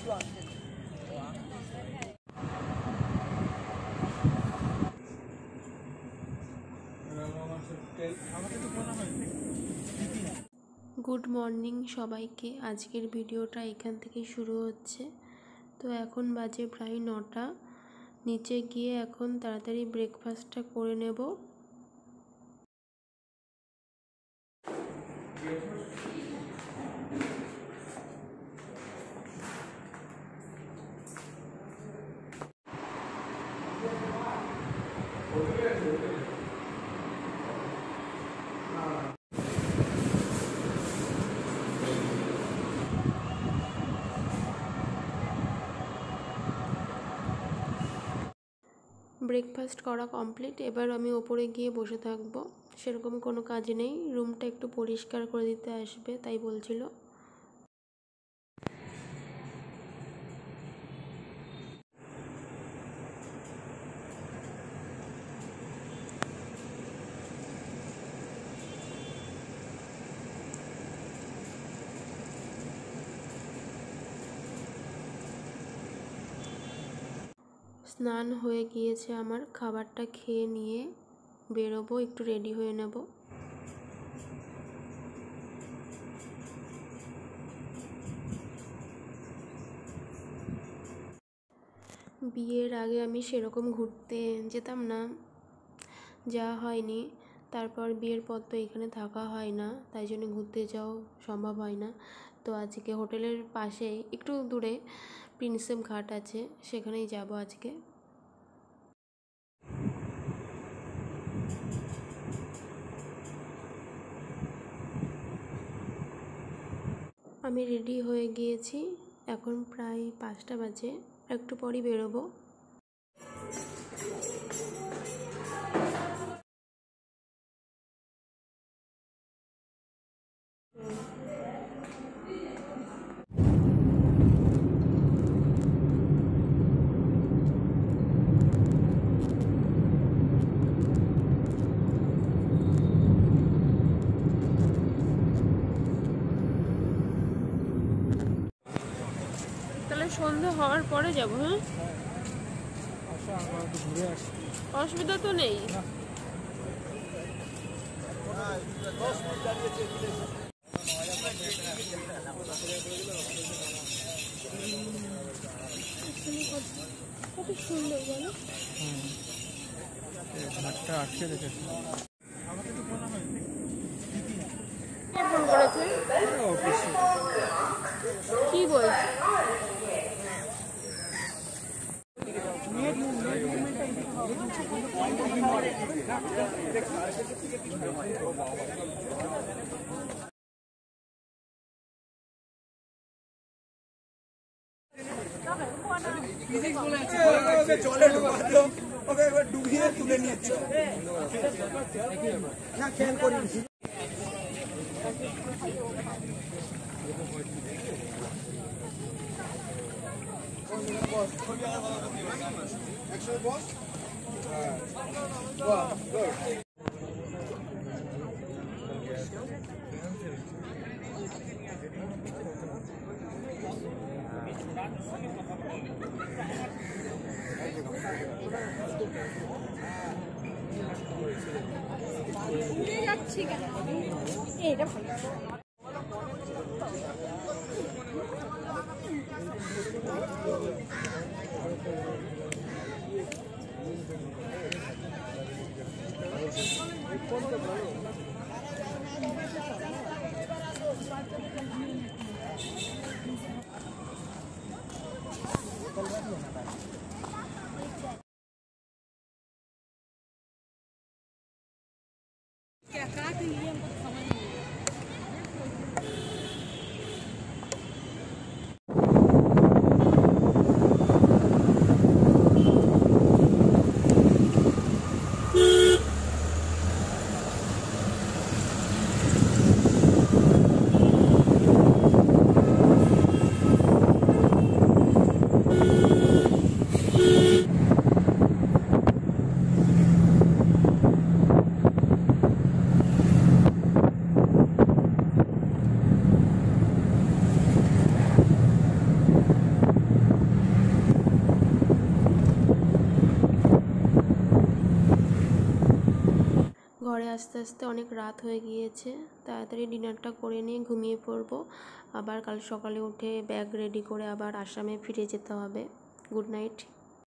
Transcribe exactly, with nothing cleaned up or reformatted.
Good morning সবাইকে। আজকের ভিডিওটা এখান থেকে শুরু হচ্ছে। তো এখন বাজে প্রায় নটা। নিচে গিয়ে এখন তাড়াতাড়ি ব্রেকফাস্টটা করে নেব। ব্রেকফাস্ট করা কমপ্লিট। এবার আমি ওপরে গিয়ে বসে থাকবো। সেরকম কোনো কাজ নেই, রুমটা একটু পরিষ্কার করে দিতে আসবে তাই বলছিল। স্নান হয়ে গিয়েছে আমার, খাবারটা খেয়ে নিয়ে বেরোবো, একটু রেডি হয়ে নেব। বিয়ের আগে আমি সেরকম ঘুরতে যেতাম না, যাওয়া হয়নি। তারপর বিয়ের পর তো এখানে থাকা হয় না, তাই জন্য ঘুরতে যাওয়া সম্ভব হয় না। তো আজকে হোটেলের পাশে একটু দূরে প্রিন্সেপ ঘাট আছে, সেখানেই যাব আজকে। আমি রেডি হয়ে গিয়েছি, এখন প্রায় পাঁচটা বাজে, একটু পরই বেরোবো। সন্ধ্যা হওয়ার পরে যাবো। হ্যাঁ, অসুবিধা তো নেই। কত সুন্দর বলো। ঘাটটা আটকে রেখেছে। ফোন করেছে কি বলছে? জলে ঢুকালো, ওকে একবার ডুবিয়ে তুলে নিচ্ছে না, খেয়াল করি। যাচ্ছি কেন এটা क्या काट लिए हमको समझ नहीं ঘরে আস্তে আস্তে অনেক রাত হয়ে গিয়েছে, তাড়াতাড়ি ডিনারটা করে নিয়ে ঘুমিয়ে পড়বো। আবার কাল সকালে উঠে ব্যাগ রেডি করে আবার আসামে ফিরে যেতে হবে। Good night.